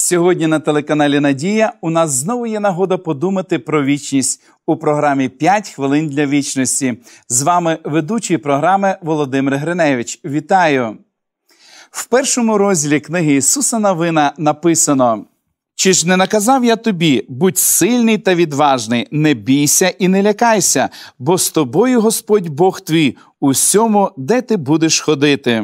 Сьогодні на телеканалі «Надія» у нас знову є нагода подумати про вічність у програмі «5 хвилин для вічності». З вами ведучий програми Володимир Гриневич. Вітаю! В першому розділі книги Ісуса Навина написано: «Чи ж не наказав я тобі, будь сильний та відважний, не бійся і не лякайся, бо з тобою Господь Бог твій у всьому, де ти будеш ходити».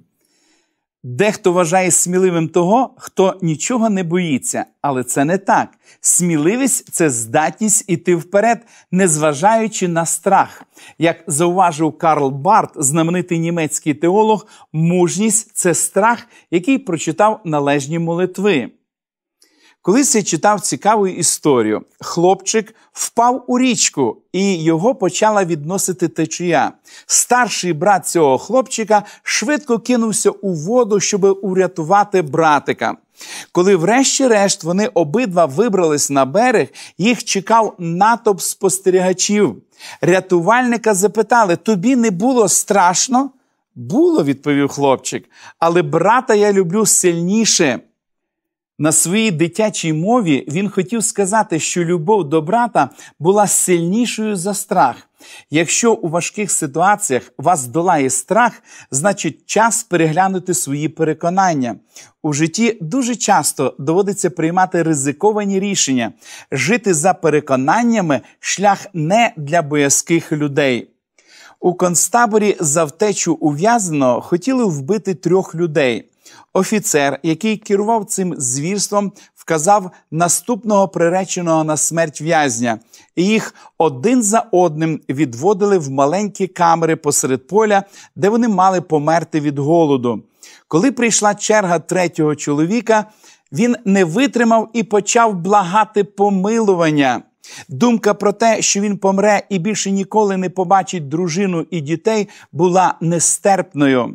Дехто вважає сміливим того, хто нічого не боїться, але це не так. Сміливість – це здатність іти вперед, незважаючи на страх. Як зауважив Карл Барт, знаменитий німецький теолог, мужність – це страх, який прочитав належні молитви. Колись я читав цікаву історію. Хлопчик впав у річку, і його почала відносити течія. Старший брат цього хлопчика швидко кинувся у воду, щоб урятувати братика. Коли врешті-решт вони обидва вибрались на берег, їх чекав натовп спостерігачів. Рятувальника запитали: «Тобі не було страшно?» «Було», – відповів хлопчик, «але брата я люблю сильніше». На своїй дитячій мові він хотів сказати, що любов до брата була сильнішою за страх. Якщо у важких ситуаціях вас долає страх, значить час переглянути свої переконання. У житті дуже часто доводиться приймати ризиковані рішення. Жити за переконаннями – шлях не для боязких людей. У концтаборі за втечу ув'язненого хотіли вбити 3 людей. Офіцер, який керував цим звірством, вказав наступного приреченого на смерть в'язня. І їх один за одним відводили в маленькі камери посеред поля, де вони мали померти від голоду. Коли прийшла черга 3-го чоловіка, він не витримав і почав благати помилування. Думка про те, що він помре і більше ніколи не побачить дружину і дітей, була нестерпною.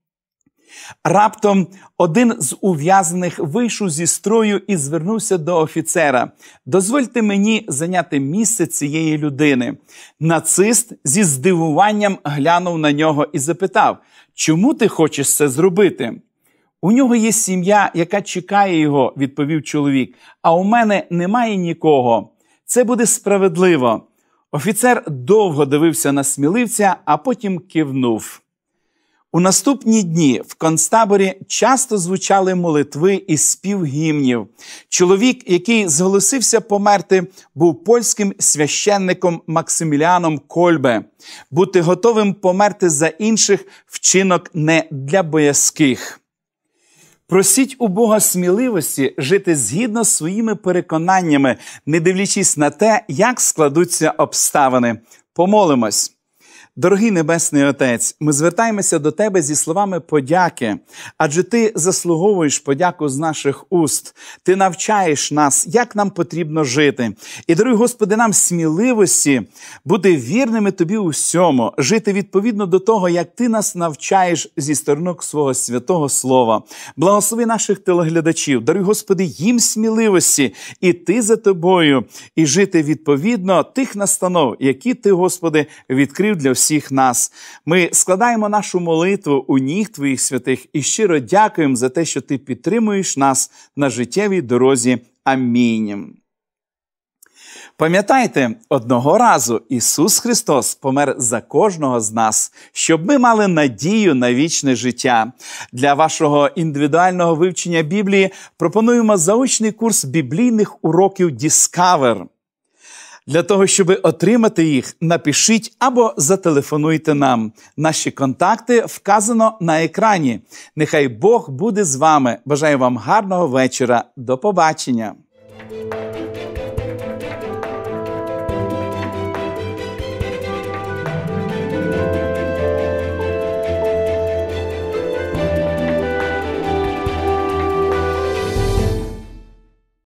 Раптом один з ув'язнених вийшов зі строю і звернувся до офіцера: «Дозвольте мені зайняти місце цієї людини». Нацист зі здивуванням глянув на нього і запитав: «Чому ти хочеш це зробити?» «У нього є сім'я, яка чекає його», – відповів чоловік, «а у мене немає нікого. Це буде справедливо». Офіцер довго дивився на сміливця, а потім кивнув. У наступні дні в концтаборі часто звучали молитви і спів гімнів. Чоловік, який зголосився померти, був польським священником Максиміліаном Кольбе. Бути готовим померти за інших – вчинок не для боязких. Просіть у Бога сміливості жити згідно з своїми переконаннями, не дивлячись на те, як складуться обставини. Помолимось. Дорогий Небесний Отець, ми звертаємося до Тебе зі словами подяки, адже Ти заслуговуєш подяку з наших уст. Ти навчаєш нас, як нам потрібно жити. І, дорогий Господи, нам сміливості бути вірними Тобі у всьому, жити відповідно до того, як Ти нас навчаєш зі сторінок свого святого Слова. Благослови наших телеглядачів, дорогий Господи, їм сміливості іти за Тобою і жити відповідно тих настанов, які Ти, Господи, відкрив для всіх нас. Ми складаємо нашу молитву у ніг Твоїх святих і щиро дякуємо за те, що Ти підтримуєш нас на життєвій дорозі. Амінь. Пам'ятайте, одного разу Ісус Христос помер за кожного з нас, щоб ми мали надію на вічне життя. Для вашого індивідуального вивчення Біблії пропонуємо заочний курс біблійних уроків Discover. Для того, щоб отримати їх, напишіть або зателефонуйте нам. Наші контакти вказано на екрані. Нехай Бог буде з вами. Бажаю вам гарного вечора. До побачення.